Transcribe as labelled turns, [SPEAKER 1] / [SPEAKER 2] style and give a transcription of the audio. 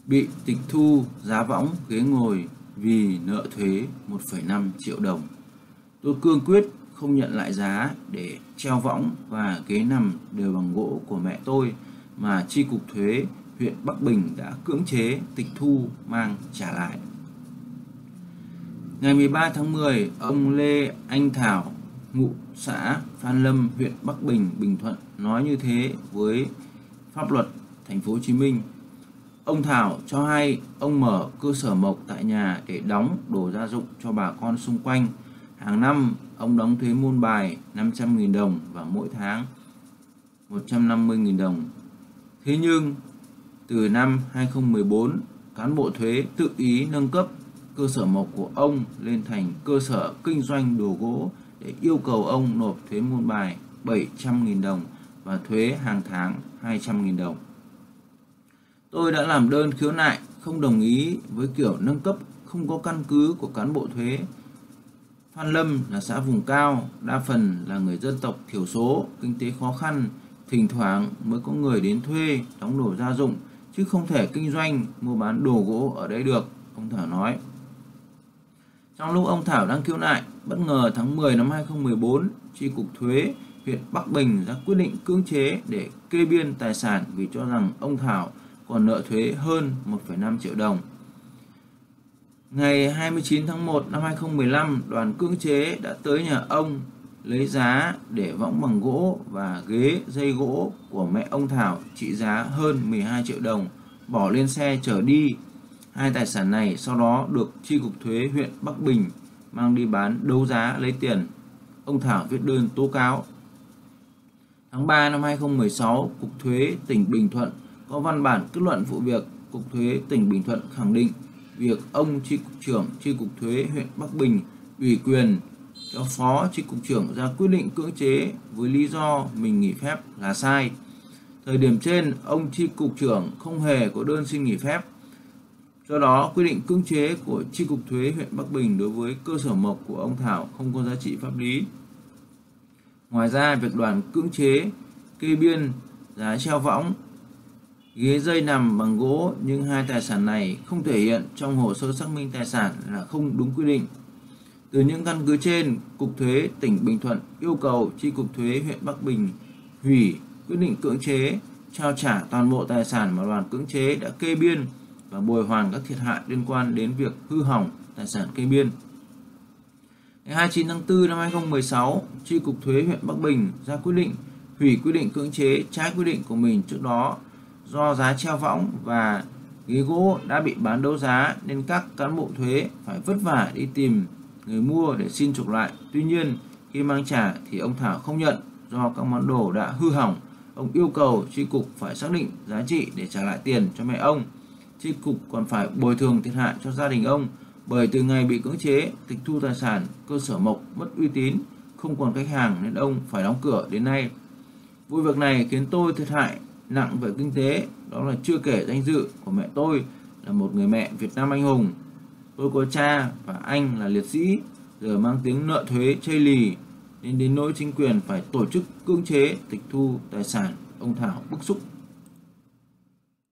[SPEAKER 1] bị tịch thu giá võng ghế ngồi vì nợ thuế 1,5 triệu đồng. Tôi cương quyết không nhận lại giá để treo võng và ghế nằm đều bằng gỗ của mẹ tôi mà chi cục thuế huyện Bắc Bình đã cưỡng chế tịch thu mang trả lại. Ngày 13 tháng 10, ông Lê Anh Thảo, ngụ xã Phan Lâm, huyện Bắc Bình, Bình Thuận nói như thế với Pháp Luật Thành phố Hồ Chí Minh. Ông Thảo cho hay ông mở cơ sở mộc tại nhà để đóng đồ gia dụng cho bà con xung quanh. Hàng năm ông đóng thuế môn bài 500.000 đồng và mỗi tháng 150.000 đồng. Thế nhưng từ năm 2014, cán bộ thuế tự ý nâng cấp cơ sở mộc của ông lên thành cơ sở kinh doanh đồ gỗ để yêu cầu ông nộp thuế môn bài 700.000 đồng và thuế hàng tháng 200.000 đồng. Tôi đã làm đơn khiếu nại không đồng ý với kiểu nâng cấp không có căn cứ của cán bộ thuế. Phan Lâm là xã vùng cao, đa phần là người dân tộc thiểu số, kinh tế khó khăn, thỉnh thoảng mới có người đến thuê đóng đồ gia dụng, chứ không thể kinh doanh mua bán đồ gỗ ở đây được, ông Thảo nói. Trong lúc ông Thảo đang khiếu nại, bất ngờ tháng 10 năm 2014, Chi cục thuế huyện Bắc Bình ra quyết định cưỡng chế để kê biên tài sản vì cho rằng ông Thảo còn nợ thuế hơn 1,5 triệu đồng. Ngày 29 tháng 1 năm 2015, đoàn cưỡng chế đã tới nhà ông lấy giá để võng bằng gỗ và ghế dây gỗ của mẹ ông Thảo trị giá hơn 12 triệu đồng, bỏ lên xe chở đi. Hai tài sản này sau đó được Chi cục thuế huyện Bắc Bình mang đi bán đấu giá lấy tiền. Ông Thảo viết đơn tố cáo. Tháng 3 năm 2016, Cục Thuế tỉnh Bình Thuận có văn bản kết luận vụ việc. Cục Thuế tỉnh Bình Thuận khẳng định việc ông Chi cục trưởng Chi cục thuế huyện Bắc Bình ủy quyền cho Phó Chi cục trưởng ra quyết định cưỡng chế với lý do mình nghỉ phép là sai. Thời điểm trên, ông Chi cục trưởng không hề có đơn xin nghỉ phép. Do đó, quyết định cưỡng chế của Chi cục thuế huyện Bắc Bình đối với cơ sở mộc của ông Thảo không có giá trị pháp lý. Ngoài ra, việc đoàn cưỡng chế kê biên giá treo võng, ghế dây nằm bằng gỗ nhưng hai tài sản này không thể hiện trong hồ sơ xác minh tài sản là không đúng quy định. Từ những căn cứ trên, Cục Thuế tỉnh Bình Thuận yêu cầu Chi cục thuế huyện Bắc Bình hủy quyết định cưỡng chế, trao trả toàn bộ tài sản mà đoàn cưỡng chế đã kê biên và bồi hoàn các thiệt hại liên quan đến việc hư hỏng tài sản kê biên. Ngày 29 tháng 4 năm 2016, Chi cục thuế huyện Bắc Bình ra quyết định hủy quyết định cưỡng chế trái quy định của mình trước đó. Do giá treo võng và ghế gỗ đã bị bán đấu giá nên các cán bộ thuế phải vất vả đi tìm người mua để xin chuộc lại. Tuy nhiên, khi mang trả thì ông Thảo không nhận do các món đồ đã hư hỏng. Ông yêu cầu Chi cục phải xác định giá trị để trả lại tiền cho mẹ ông. Chi cục còn phải bồi thường thiệt hại cho gia đình ông bởi từ ngày bị cưỡng chế tịch thu tài sản, cơ sở mộc mất uy tín, không còn khách hàng nên ông phải đóng cửa đến nay. Vụ việc này khiến tôi thiệt hại nặng về kinh tế, đó là chưa kể danh dự của mẹ tôi là một người mẹ Việt Nam anh hùng. Tôi có cha và anh là liệt sĩ, giờ mang tiếng nợ thuế chây lì nên đến nỗi chính quyền phải tổ chức cưỡng chế tịch thu tài sản. Ông Thảo bức xúc.